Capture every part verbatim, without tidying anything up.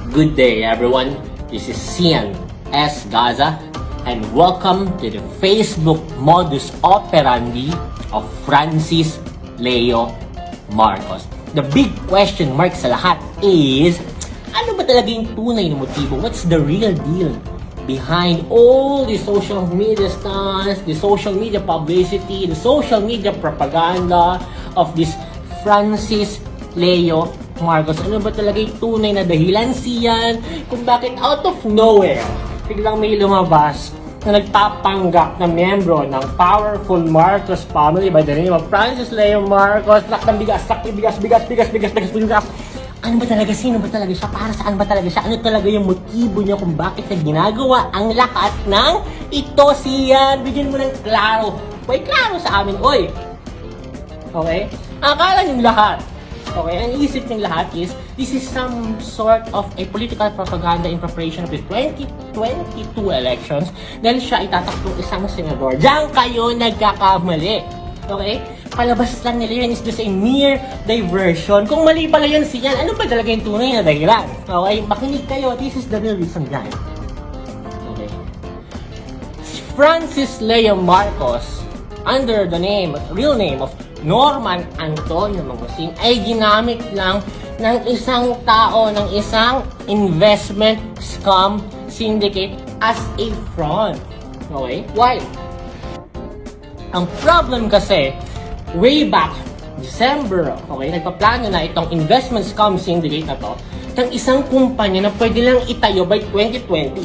Good day, everyone. This is Cian S. Gaza, and welcome to the Facebook modus operandi of Francis Leo Marcos. The big question mark sa lahat is, ano ba talaga yung tunay na motibo? What's the real deal behind all the social media stunts, the social media publicity, the social media propaganda of this Francis Leo Marcos? Ano ba talaga yung tunay na dahilan siyan kung bakit out of nowhere biglang may lumabas na nagpapanggap na miyembro ng powerful Marcos family by the name of Francis Leo Marcos? Lak ng bigas, lak ng bigas, bigas, bigas, bigas, bigas, bigas. Ano ba talaga? Sino ba talaga siya? Para saan ba talaga siya? Ano talaga yung motibo niya kung bakit niya ginagawa ang lahat ng ito siyan? Bigyan mo ng klaro. May klaro sa amin, oy! Okay? Akala niyong lahat. Okay, ang isip ng lahat is, this is some sort of a political propaganda in preparation of the twenty twenty-two elections dahil siya itatakbong isang senador. Diyan kayo nagkakamali. Okay? Palabas lang nila yun is just a mere diversion. Kung mali pala yun siya, ano ba talaga yung tunay na dahilan? Okay? Makinig kayo. This is the real reason guys. Okay? Francis Leo Marcos, under the name, real name of Norman Antonio Mangosing, ay ginamit lang ng isang tao, ng isang investment scam syndicate as a front. Okay? Why? Ang problem kasi, way back December, okay, nagpaplano na itong investment scam syndicate na to ng isang kumpanya na pwede lang itayo by twenty twenty.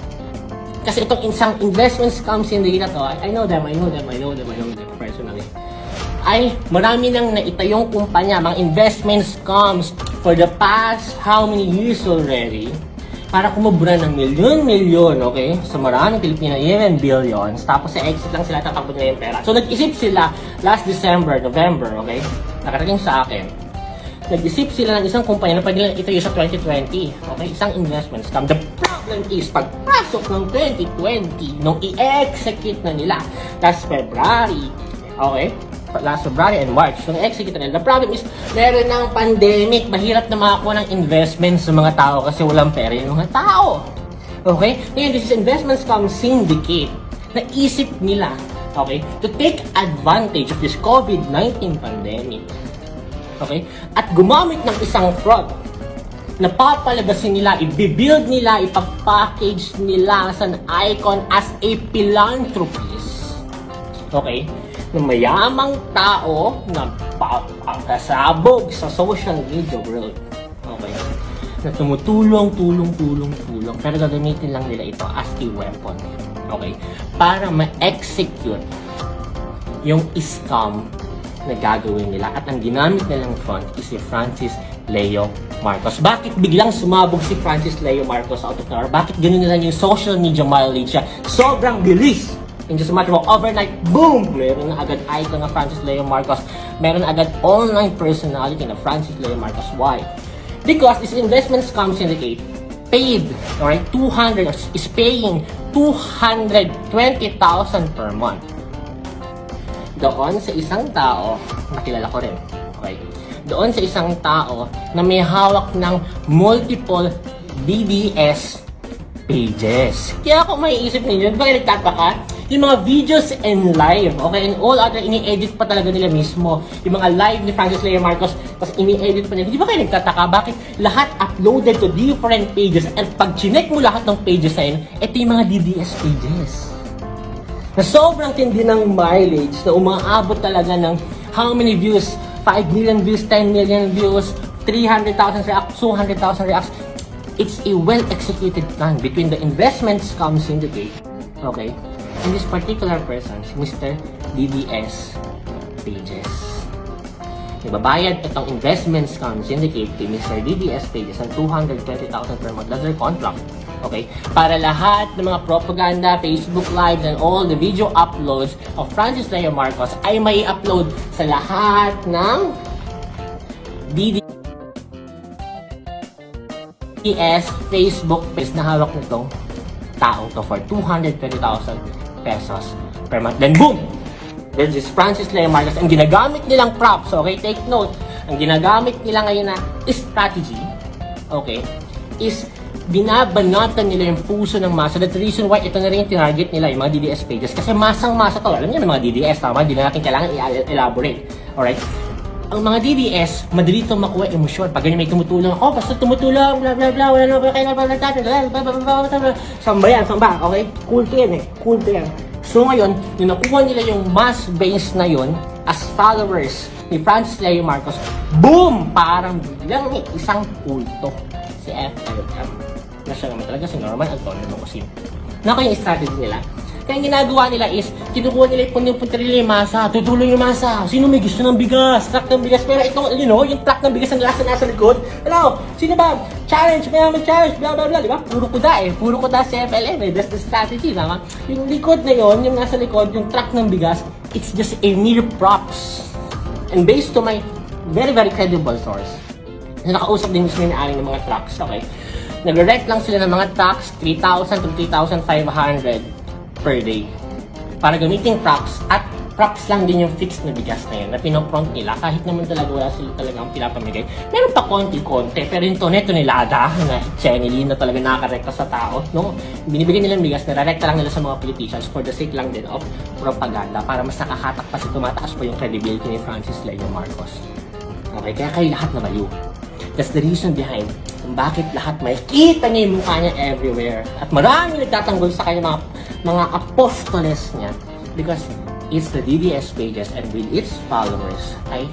Kasi itong isang investment scam syndicate na to, I know them, I know them, I know them, I know them personally, ay marami nang naitayong kumpanya, mga investment scams for the past how many years already para kumubra ng milyon-milyon, okay? So maraming Pilipino, even billions, tapos sa exit lang sila tatakbo nila yung pera. So nag-isip sila last December, November, okay? Nakarating sa akin. Nag-isip sila ng isang kumpanya na pwede lang itayo sa twenty twenty, okay? Isang investment scam. The problem is, pagpasok ng twenty twenty, nung i-execute na nila last February, okay? Last February and March, so na-execute nila. The problem is, meron ng pandemic, mahirap na makakuha ng investment sa mga tao kasi walang pera yung mga tao. Okay? Ngayon, this is investment scam syndicate. Naisip nila, okay, to take advantage of this COVID nineteen pandemic. Okay? At gumamit ng isang fraud na papalabasin nila, i-build nila, ipag-package nila as an icon, as a philanthropist. Okay? Ng mayamang tao na pagkasabog sa social media world. Okay? Na tumutulong, tulong, tulong, tulong. Pero gagamitin lang nila ito as a weapon. Okay? Para ma-execute yung scam na gagawin nila. At ang ginamit nilang front is si Francis Leo Marcos. Bakit biglang sumabog si Francis Leo Marcos out of nowhere? Bakit ganun nila yung social media mileage siya? Sobrang bilis! In just a matter of overnight, boom! Meron na agad icon na Francis Leo Marcos. Meron na agad online personality na Francis Leo Marcos. Why? Because this investment scam syndicate paid, alright, two hundred, is paying two hundred twenty thousand per month. Doon sa isang tao, nakilala ko rin, okay? Doon sa isang tao na may hawak ng multiple D D S pages. Kaya kung may isip ninyo, bakit nagtataka? Yung mga videos and live, okay, and all other, ini-edit pa talaga nila mismo. Yung mga live ni Francis Leo Marcos, tapos ini-edit pa nila. Hindi ba kayo nagtataka? Bakit lahat uploaded to different pages? At pag chinek mo lahat ng pages na yun, ito yung mga D D S pages. Na sobrang tindi ng mileage, na umaabot talaga ng how many views? five million views, ten million views, three hundred thousand reacts, two hundred thousand reacts. It's a well-executed plan between the investment scam syndicate, okay, and this particular person, Mister D D S Pages. Nagbabayad itong investment scam syndicate kay Mister D D S Pages ng two hundred twenty thousand per month. That's their contract. Okay? Para lahat ng mga propaganda, Facebook Lives, and all the video uploads of Francis Leo Marcos ay may upload sa lahat ng D D S Facebook page na hawak nitong taong to for two hundred twenty thousand pesos per month. Then boom! There's this Francis Leo Marcos. Ang ginagamit nilang props, okay, take note, ang ginagamit nila ngayon na strategy, okay, is binabanatan nila yung puso ng masa. That's the reason why ito na rin yung tinarget nila, yung mga D D S pages. Kasi masang-masa to. Alam niyo yung mga D D S, tama? Hindi na natin kailangan i-elaborate. Alright? Ang mga D D S, madali itong makuha emosyon. Pag ganyan may tumutulong ako, basta tumutulong, bla bla bla, wala na ba kailan ba natin, bla bla bla bla. Samba yan, samba, okay? Cool to yan eh, cool to yan. So ngayon, yung nakuha nila yung mass base na yun, as followers ni Francis Leo Marcos, boom! Parang bilang ni isang kulto si F L M. Na siya naman talaga si Norman Antonio Mangoseen. Nako yung strategy nila. Kaya yung ginagawa nila is, kinukuha nila yung puntirili yung masa, tutulong yung masa. Sino may gusto ng bigas? Truck ng bigas. Pero itong, you know, yung truck ng bigas ang nasa nasa likod. Hello, sino ba? Challenge, may may challenge, blah blah blah, di ba? Puro kuda eh. Puro kuda si F L M eh. That's the strategy, tama? Yung likod na yon, yung nasa likod, yung truck ng bigas, it's just a mere props. And based to my very very credible source, na nakausap din mismo yung ari ng mga trucks, okay? Nag-rent lang sila ng mga trucks, three thousand to three thousand five hundred per day. Para gamitin props, at props lang din yung fixed na bigas na yun, na pinopront nila, kahit naman talaga wala sila talagang pinapamigay. Meron pa konti-konti, pero yung toneto nilada, na chenilin na talaga nakakarekta sa tao, no? Binibigyan nila ng bigas, nararekta lang nila sa mga politicians for the sake lang din of propaganda, para mas nakahatak pa si tumataas pa yung credibility ni Francis Leo Marcos. Okay, kaya kayo lahat na baliw. That's the reason behind kung bakit lahat makikita niya yung mukha niya everywhere. At marami nagtatanggol sa kanya mga, mga apostoles niya. Because it's the D D S pages and with its followers ay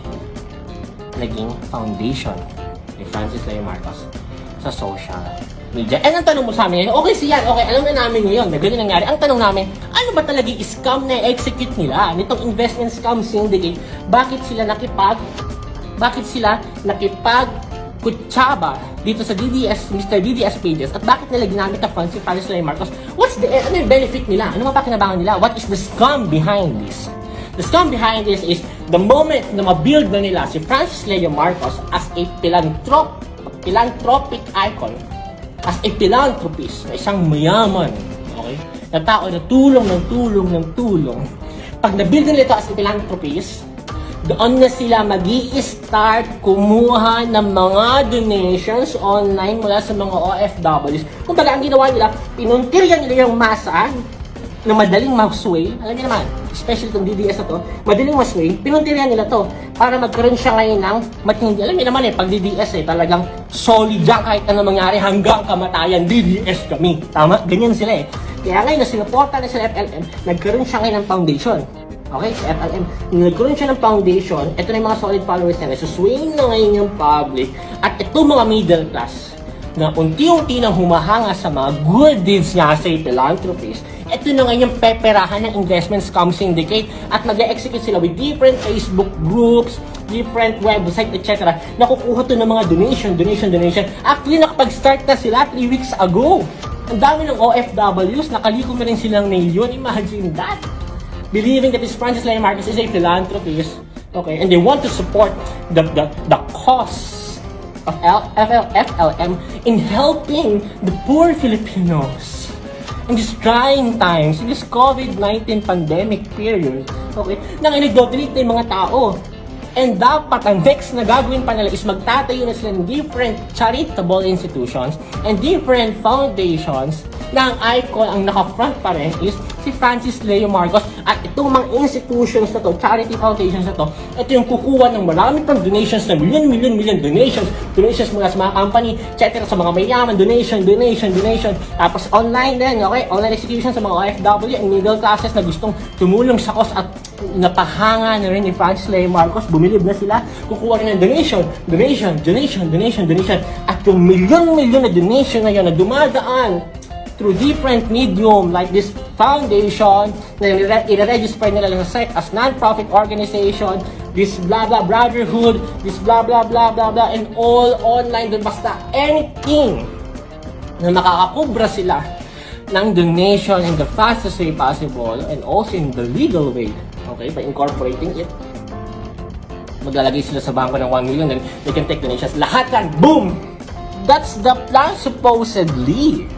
naging foundation ni Francis Leo Marcos sa social media. And ang tanong mo sa amin ngayon, okay siya, okay, alam na namin ngayon, na ganyan nangyari. Ang tanong namin, ano ba talaga yung scam na execute nila? Nitong investment scam syndicate, bakit sila nakipag, bakit sila nakipag kutsaba dito sa D D S, Mister D D S pages, at bakit nila ginamit ang funds si Francis Leo Marcos? What's the, ano yung benefit nila? Ano ba pakinabangan nila? What is the scam behind this? The scam behind this is the moment na ma-build na nila si Francis Leo Marcos as a philanthrop, philanthropic icon, as a philanthropist, na isang mayaman, okay? Na tao na tulong ng tulong ng tulong. Pag na-build nila ito as a philanthropist, doon na sila mag-i-start kumuha ng mga donations online mula sa mga O F Ws. Kung baga, ang ginawa nila, pinuntiryan nila yung masa na madaling masway. Alam niyo naman, especially itong D D S na to, madaling masway, pinuntiryan nila to para magkaroon siya ngayon ng matindi. Alam niyo naman eh, pag D D S eh, talagang solid yan kahit ano mangyari hanggang kamatayan, D D S kami. Tama? Ganyan sila eh. Kaya ngayon, na sinuporta na sila F L M, nagkaroon siya ngayon ng foundation. Okay, sa F L M, nagkaroon siya ng foundation, ito na yung mga solid followers nila, so swing na ngayon yung public, at ito mga middle class, na unti-unti nang humahanga sa mga good deeds niya sa philanthropist, ito na ngayon yung peperahan ng investment scam syndicate, at mag-execute sila with different Facebook groups, different website, et cetera. Nakukuha to ng mga donation, donation, donation. Actually, nakapag-start na sila three weeks ago. Ang dami ng O F Ws, nakalikom na rin silang milyon, imagine that. Believing that this Francis Leo Marcos is a philanthropist, okay, and they want to support the the, the cause of F L M in helping the poor Filipinos in these trying times, in this COVID nineteen pandemic period, okay, nang inag-donate na yung mga tao. And dapat ang next na gagawin pa nila is magtatayo na sila ng different charitable institutions and different foundations na ang icon, ang naka-front pa rin is si Francis Leo Marcos. At itong mga institutions na to, charity foundations na to, ito yung kukuha ng marami pang donations na million, million, million donations, donations mula sa mga company, et cetera, sa mga mayaman, donation, donation, donation. Tapos online din, okay? Online execution sa mga O F W and middle classes na gustong tumulong sa cause at napahanga na rin ni Francis Leo Marcos, bumilib na sila, kukuha rin ng donation, donation, donation, donation, donation. At yung million-million na donation na yun na dumadaan through different medium like this foundation na i-register nila lang sa site as non-profit organization, this blah blah brotherhood, this blah blah blah blah blah, and all online, basta anything na makakakubra sila ng donation in the fastest way possible and also in the legal way, okay, by incorporating it. Maglalagay sila sa bangko ng one million, then they can take donations. Lahat yan, boom! That's the plan supposedly.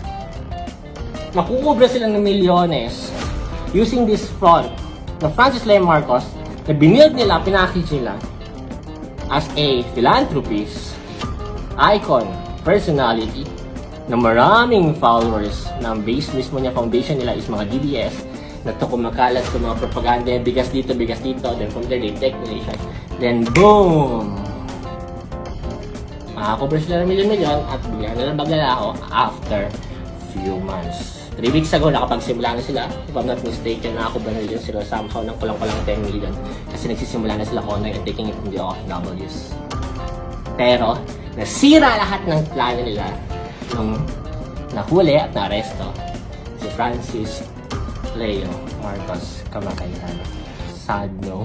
Makukubra sila ng milyones using this front ng Francis Leo Marcos na binild nila, pinackage nila as a philanthropist icon personality na maraming followers ng base mismo niya, foundation nila is mga D D S na to kumakalat sa mga propaganda, bigas dito, bigas dito, then from there they take the nation. Then boom! Makakover sila ng milyon-milyon at bigyan na ng baglalako after few months. three weeks ago, nakapagsimula na sila. If I'm not mistaken, nakakover na rin sila somehow ng kulang-kulang ten million kasi nagsisimula na sila online and taking it from the O F Ws. Pero, nasira lahat ng plano nila nung nahuli at naaresto si Francis Leo Marcos Kamakailan. Sad, no?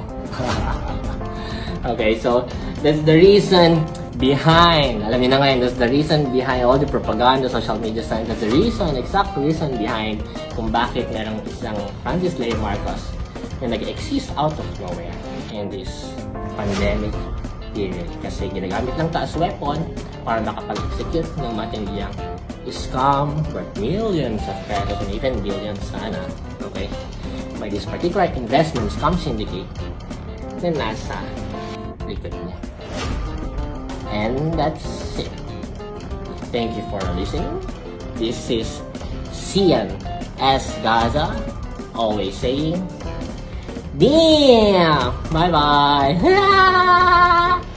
Okay, so that's the reason behind, alam niyo na ngayon, that's the reason behind all the propaganda, social media signs, that's the reason, exact reason behind kung bakit merong isang Francis Leo Marcos na nag-exist out of nowhere in this pandemic period. Kasi ginagamit lang ta as weapon para makapag-execute ng matindiyang scam worth millions of pesos and even billions sana, okay, by this particular investment scam syndicate na nasa likod niya. And that's it. Thank you for listening. This is Cian S. Gaza, always saying, damn! Bye-bye!